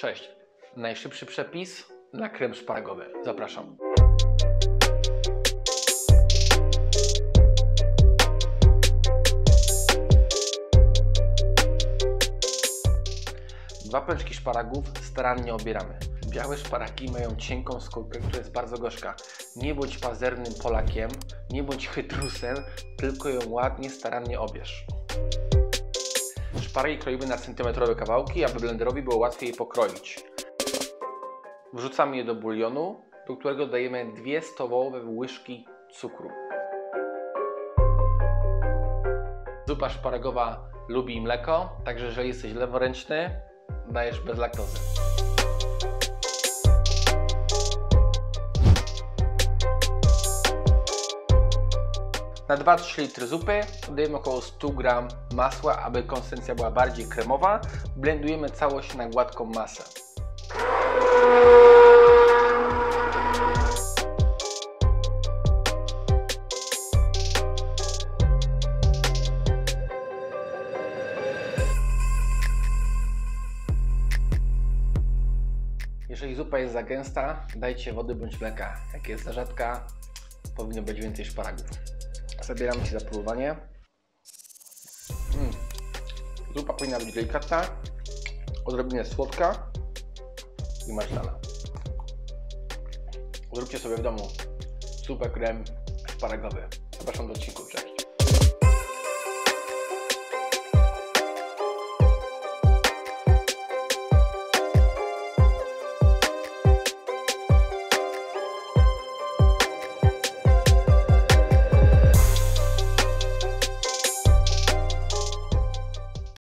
Cześć. Najszybszy przepis na krem szparagowy. Zapraszam. Dwa pęczki szparagów starannie obieramy. Białe szparagi mają cienką skórkę, która jest bardzo gorzka. Nie bądź pazernym Polakiem, nie bądź chytrusem, tylko ją ładnie, starannie obierz. Szparagi kroimy na centymetrowe kawałki, aby blenderowi było łatwiej je pokroić. Wrzucamy je do bulionu, do którego dajemy 2 stołowe łyżki cukru. Zupa szparagowa lubi mleko, także jeżeli jesteś leworęczny, dajesz bez laktozy. Na 2-3 litry zupy dodajemy około 100 g masła, aby konsystencja była bardziej kremowa. Blendujemy całość na gładką masę. Jeżeli zupa jest za gęsta, dajcie wody bądź mleka. Jak jest za rzadka, powinno być więcej szparagów. Zabieramy się za próbowanie. Zupa powinna być delikatna, odrobinę słodka i maślana. Zróbcie sobie w domu zupę krem szparagowy. Zapraszam do odcinku. Cześć.